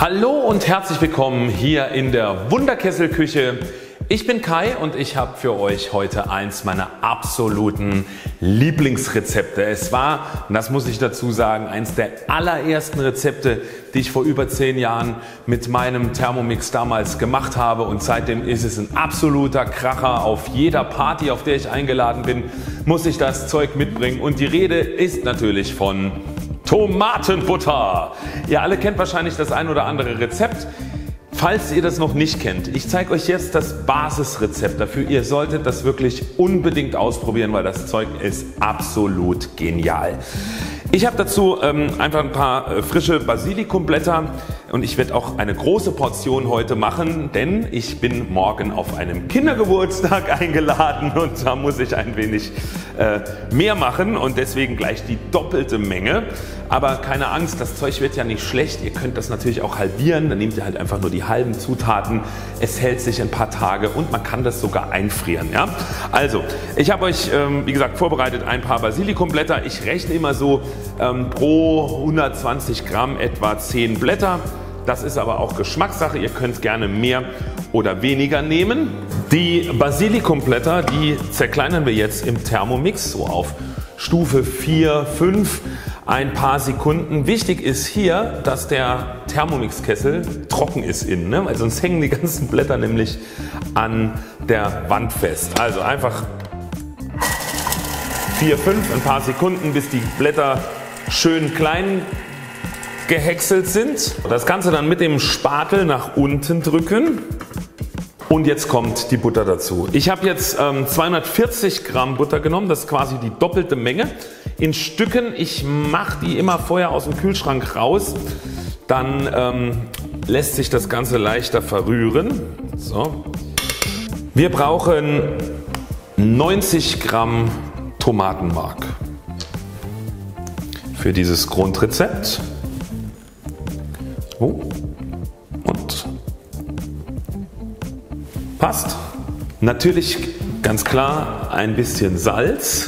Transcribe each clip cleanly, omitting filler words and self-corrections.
Hallo und herzlich willkommen hier in der Wunderkesselküche. Ich bin Kai und ich habe für euch heute eins meiner absoluten Lieblingsrezepte. Es war, und das muss ich dazu sagen, eins der allerersten Rezepte, die ich vor über 10 Jahren mit meinem Thermomix damals gemacht habe, und seitdem ist es ein absoluter Kracher. Auf jeder Party, auf der ich eingeladen bin, muss ich das Zeug mitbringen, und die Rede ist natürlich von Tomatenbutter. Ihr alle kennt wahrscheinlich das ein oder andere Rezept. Falls ihr das noch nicht kennt, ich zeige euch jetzt das Basisrezept dafür. Ihr solltet das wirklich unbedingt ausprobieren, weil das Zeug ist absolut genial. Ich habe dazu einfach ein paar frische Basilikumblätter, und ich werde auch eine große Portion heute machen, denn ich bin morgen auf einem Kindergeburtstag eingeladen und da muss ich ein wenig mehr machen, und deswegen gleich die doppelte Menge. Aber keine Angst, das Zeug wird ja nicht schlecht. Ihr könnt das natürlich auch halbieren, dann nehmt ihr halt einfach nur die halben Zutaten. Es hält sich ein paar Tage und man kann das sogar einfrieren. Ja? Also, ich habe euch wie gesagt vorbereitet ein paar Basilikumblätter. Ich rechne immer so pro 120 Gramm etwa 10 Blätter. Das ist aber auch Geschmackssache. Ihr könnt gerne mehr oder weniger nehmen. Die Basilikumblätter, die zerkleinern wir jetzt im Thermomix so auf Stufe 4, 5. Ein paar Sekunden. Wichtig ist hier, dass der Thermomix-Kessel trocken ist innen, ne? Weil sonst hängen die ganzen Blätter nämlich an der Wand fest. Also einfach 4, 5, ein paar Sekunden, bis die Blätter schön klein gehäckselt sind. Das Ganze dann mit dem Spatel nach unten drücken. Und jetzt kommt die Butter dazu. Ich habe jetzt 240 Gramm Butter genommen, das ist quasi die doppelte Menge. In Stücken. Ich mache die immer vorher aus dem Kühlschrank raus. Dann lässt sich das Ganze leichter verrühren. So. Wir brauchen 90 Gramm Tomatenmark für dieses Grundrezept. Oh. Und passt. Natürlich ganz klar ein bisschen Salz.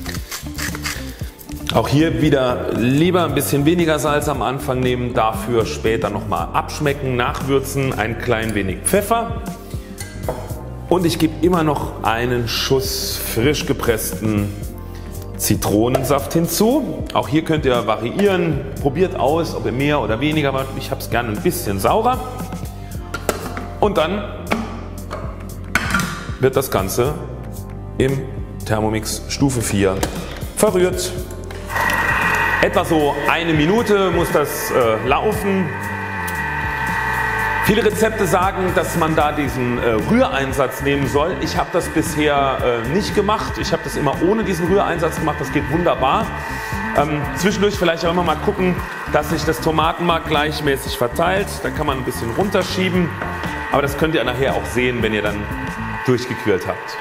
Auch hier wieder lieber ein bisschen weniger Salz am Anfang nehmen, dafür später nochmal abschmecken, nachwürzen, ein klein wenig Pfeffer. Und ich gebe immer noch einen Schuss frisch gepressten Zitronensaft hinzu. Auch hier könnt ihr variieren, probiert aus, ob ihr mehr oder weniger wollt. Ich habe es gerne ein bisschen saurer. Und dann wird das Ganze im Thermomix Stufe 4 verrührt. Etwa so 1 Minute muss das laufen. Viele Rezepte sagen, dass man da diesen Rühreinsatz nehmen soll. Ich habe das bisher nicht gemacht. Ich habe das immer ohne diesen Rühreinsatz gemacht. Das geht wunderbar. Zwischendurch vielleicht auch immer mal gucken, dass sich das Tomatenmark gleichmäßig verteilt. Da kann man ein bisschen runterschieben. Aber das könnt ihr nachher auch sehen, wenn ihr dann durchgequirlt habt.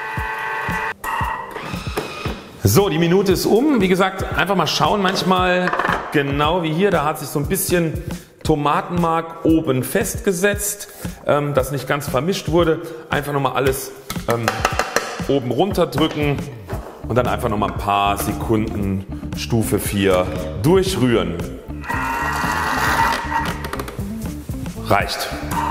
So, die Minute ist um. Wie gesagt, einfach mal schauen. Manchmal, genau wie hier, da hat sich so ein bisschen Tomatenmark oben festgesetzt, das nicht ganz vermischt wurde. Einfach nochmal alles oben runter drücken und dann einfach nochmal ein paar Sekunden Stufe 4 durchrühren. Reicht.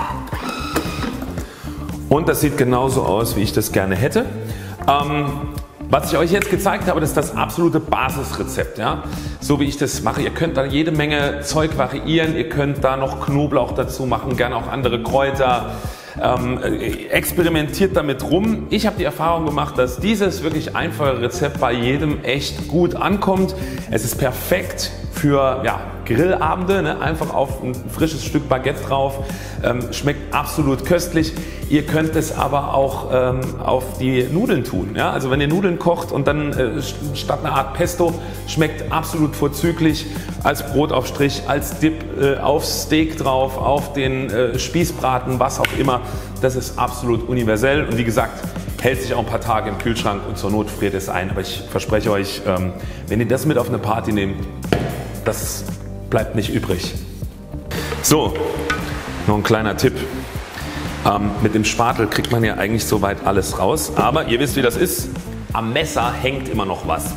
Und das sieht genauso aus, wie ich das gerne hätte. Was ich euch jetzt gezeigt habe, das ist das absolute Basisrezept. Ja? So wie ich das mache. Ihr könnt da jede Menge Zeug variieren. Ihr könnt da noch Knoblauch dazu machen, gerne auch andere Kräuter. Experimentiert damit rum. Ich habe die Erfahrung gemacht, dass dieses wirklich einfache Rezept bei jedem echt gut ankommt. Es ist perfekt für Grillabende, ne? Einfach auf ein frisches Stück Baguette drauf. Schmeckt absolut köstlich. Ihr könnt es aber auch auf die Nudeln tun. Ja? Also wenn ihr Nudeln kocht und dann statt einer Art Pesto, schmeckt absolut vorzüglich als Brotaufstrich, als Dip aufs Steak drauf, auf den Spießbraten, was auch immer. Das ist absolut universell und wie gesagt, hält sich auch ein paar Tage im Kühlschrank und zur Not friert es ein. Aber ich verspreche euch, wenn ihr das mit auf eine Party nehmt, das bleibt nicht übrig. So, noch ein kleiner Tipp. Mit dem Spatel kriegt man ja eigentlich soweit alles raus, aber ihr wisst, wie das ist. Am Messer hängt immer noch was.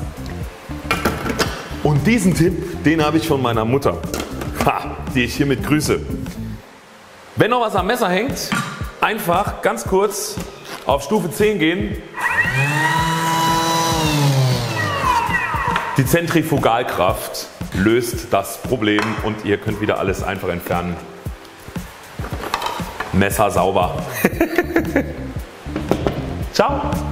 Und diesen Tipp, den habe ich von meiner Mutter, die ich hiermit grüße. Wenn noch was am Messer hängt, einfach ganz kurz auf Stufe 10 gehen. Die Zentrifugalkraft löst das Problem und ihr könnt wieder alles einfach entfernen. Messer sauber. Ciao.